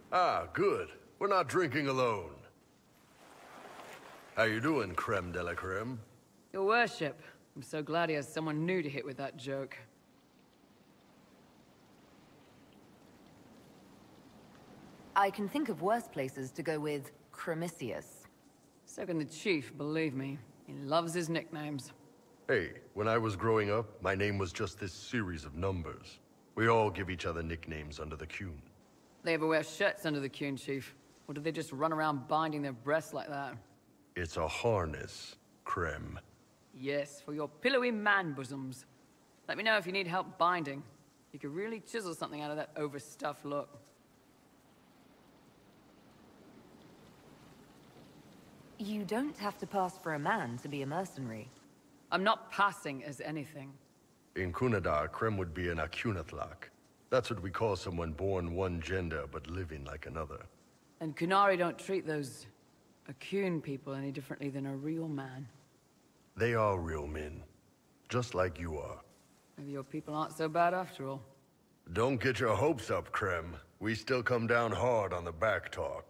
Ah, good. We're not drinking alone. How you doing, creme de la creme? Your worship. I'm so glad he has someone new to hit with that joke. I can think of worse places to go with Cremisius. So can the chief, believe me. He loves his nicknames. Hey, when I was growing up, my name was just this series of numbers. We all give each other nicknames under the Qun. They ever wear shirts under the Qun, chief? Or do they just run around binding their breasts like that? It's a harness, creme. Yes, for your pillowy man bosoms. Let me know if you need help binding. You could really chisel something out of that overstuffed look. You don't have to pass for a man to be a mercenary. I'm not passing as anything. In Kunadar, creme would be an Akunatlak. That's what we call someone born one gender but living like another. And Kunari don't treat those Akun people any differently than a real man. They are real men, just like you are. Maybe your people aren't so bad after all. Don't get your hopes up, creme. We still come down hard on the back talk.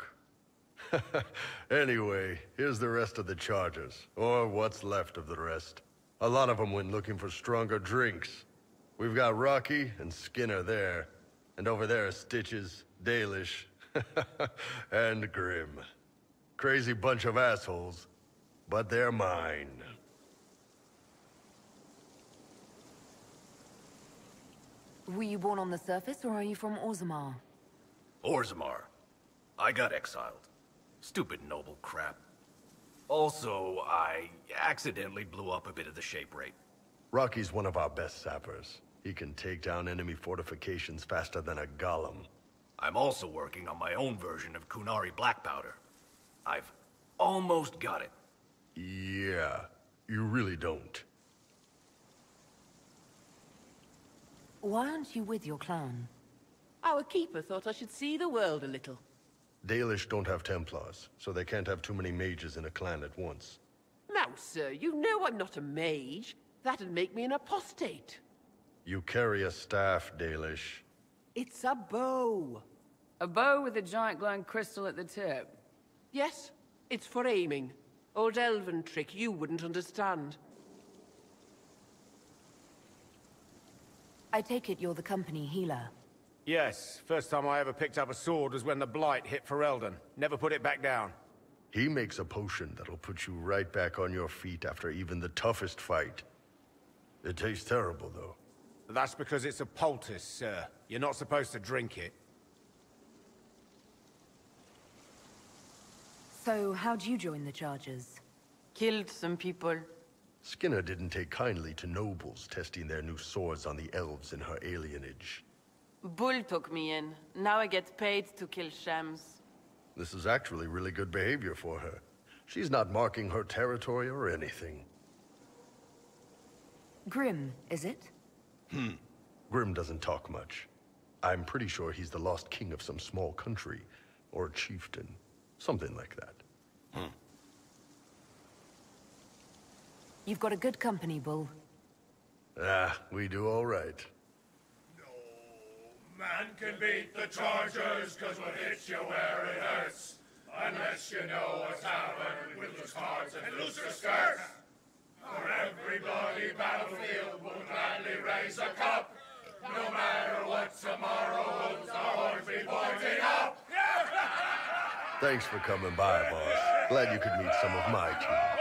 Anyway, here's the rest of the charges, or what's left of the rest. A lot of them went looking for stronger drinks. We've got Rocky and Skinner there, and over there are Stitches, Dalish, and Grim. Crazy bunch of assholes, but they're mine. Were you born on the surface, or are you from Orzammar? Orzammar. I got exiled. Stupid noble crap. Also, I accidentally blew up a bit of the shape rate. Rocky's one of our best sappers. He can take down enemy fortifications faster than a golem. I'm also working on my own version of Kunari Black Powder. I've almost got it. Yeah, you really don't. Why aren't you with your clan? Our keeper thought I should see the world a little. Dalish don't have Templars, so they can't have too many mages in a clan at once. Now, sir, you know I'm not a mage. That'd make me an apostate. You carry a staff, Dalish. It's a bow. A bow with a giant glowing crystal at the tip. Yes, it's for aiming. Old elven trick you wouldn't understand. I take it you're the company healer. Yes, first time I ever picked up a sword was when the Blight hit Ferelden. Never put it back down. He makes a potion that'll put you right back on your feet after even the toughest fight. It tastes terrible, though. That's because it's a poultice, sir. You're not supposed to drink it. So, how'd you join the Chargers? Killed some people. Skinner didn't take kindly to nobles testing their new swords on the elves in her alienage. Bull took me in. Now I get paid to kill shams. This is actually really good behavior for her. She's not marking her territory or anything. Grim, is it? Grim doesn't talk much. I'm pretty sure he's the lost king of some small country, or chieftain. Something like that. You've got a good company, Bull. Ah, we do all right. Man can beat the Chargers, cause what hits you where it hurts. Unless you know what's happened with loose cards and looser skirts. For every bloody battlefield will gladly raise a cup. No matter what tomorrow holds, our horns be pointing up. Thanks for coming by, boss. Glad you could meet some of my team.